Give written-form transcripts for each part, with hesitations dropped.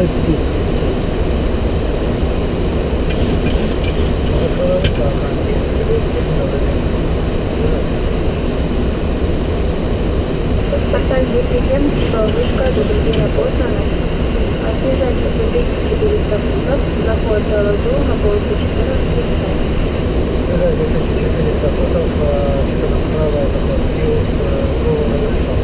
high speed. Вышка до Берлина Познана. Снижайте 400 футов. Заход зона полосы 14 футов. Снижайте 1400 футов. 14 справа это плюс зона Верша.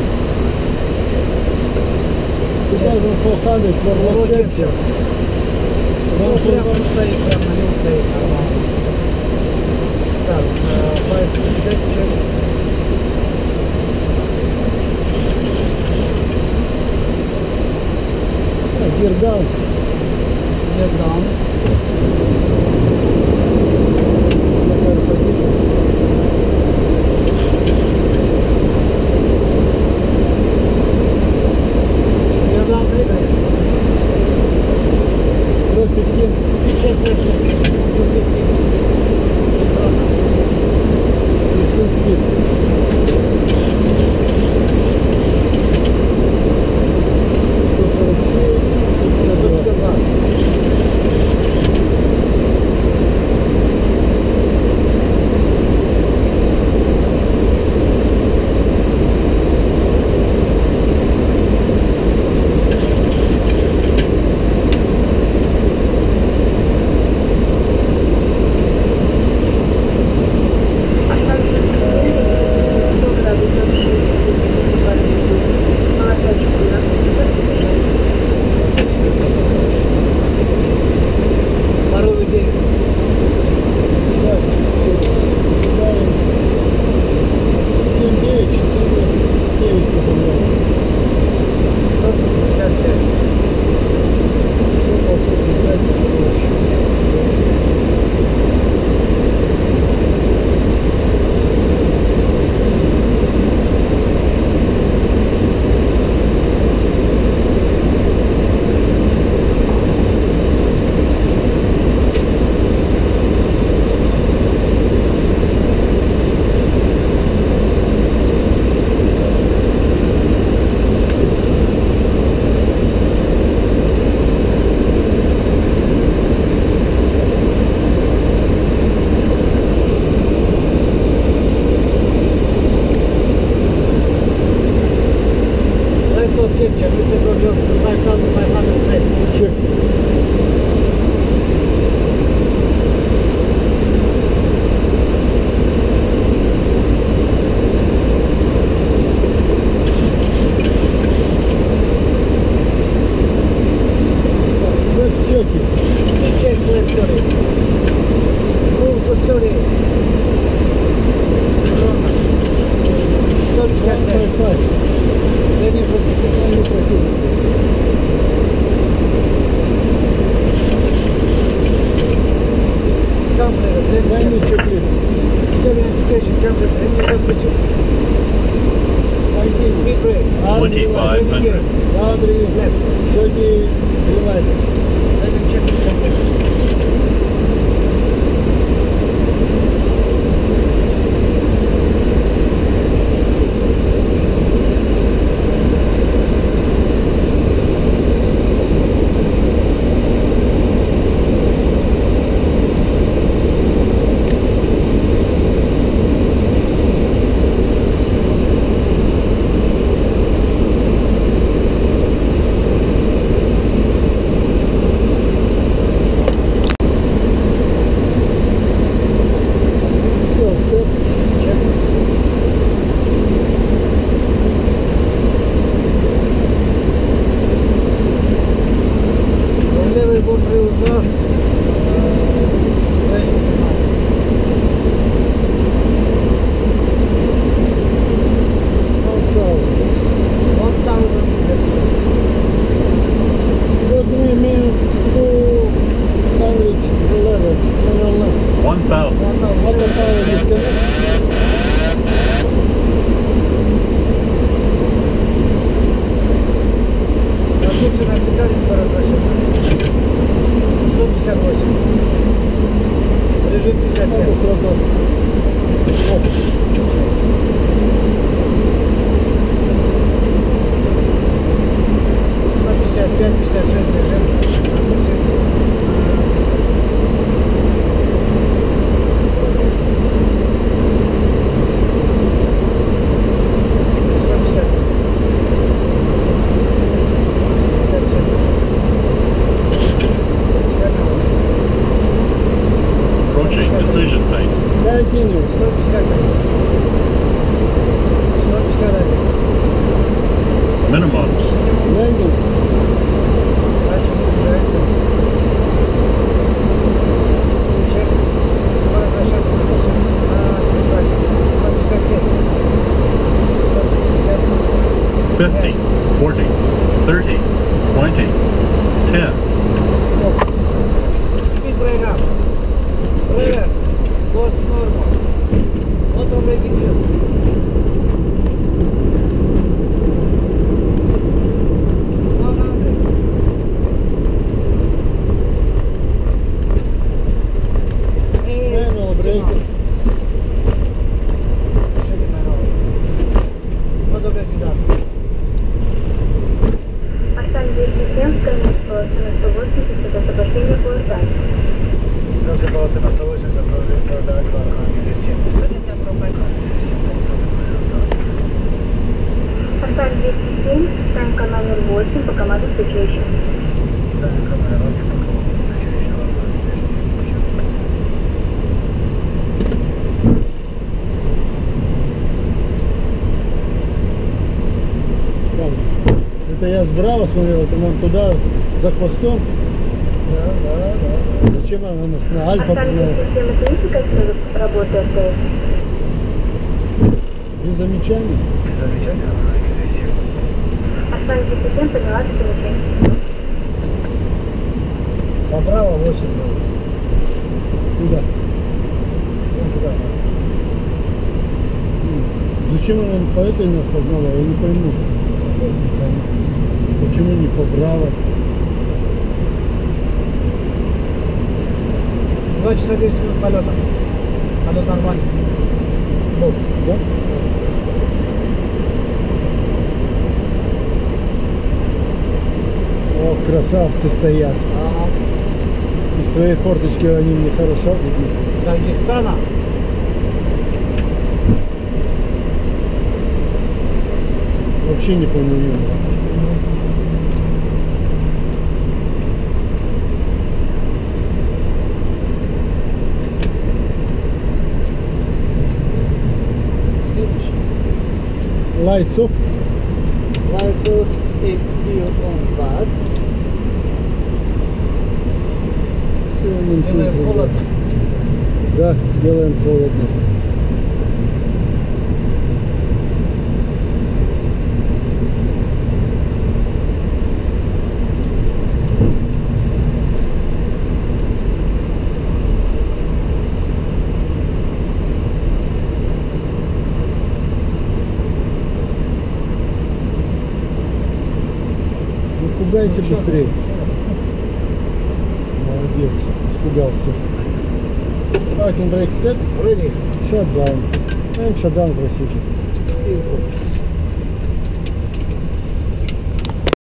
2400 for capture. Ну, прямо стоит, прямо на нем стоит нормально. Так, 550 check. Gear down. Gear down. Position. Gear down, ready. 215. Speed check 215. 15 speed. Capture, this is Roger 5500 set. Check. Let's check it. Speed check, left, sorry. Move to sorry. 155. Я не против. Камера, дай мне чек-лист. Identification camera, any messages. ID speed brake. 2500. Boundary left. Show me green light. Let me check the camera. Режим 55. 155, 56 режим. Лендинг. Дальше снижается. Чек. Возвращать на 157. 150. 50, 40, 30, 20, 10. Speed brake up. Reverse. Goes normal. Auto braking use. Manual braking. Оставь 207, конец полосы на 180, освобождение поворота. Полосы на 180, продавать Архангель 7. Оставь 207, станка номер 8 по команде встречающих. Это я справа смотрел, это нам туда за хвостом. Да. Зачем она нас на альфа Оставь погнала? 207, оцените качество работы АТС. Без замечаний. Замечательно. Оставь 207, поняла, что замечание. Направо 8 было. Куда? Вон туда, да. Зачем она по этой нас погнала, я не пойму. Почему не поправо? 2 часа 10 минут полета. Полет нормальный. Был. Да? О, красавцы стоят. Из своей форточки они мне хорошо видны. Дагестана. Вообще не помню. Следующий. Lights off. Lights off if you on bus. Делаем холодно. Да, делаем холодно. Ну, пугайся быстрее. Молодец, испугался. Parking brake set, Ready. shut down. And shut down procedure. И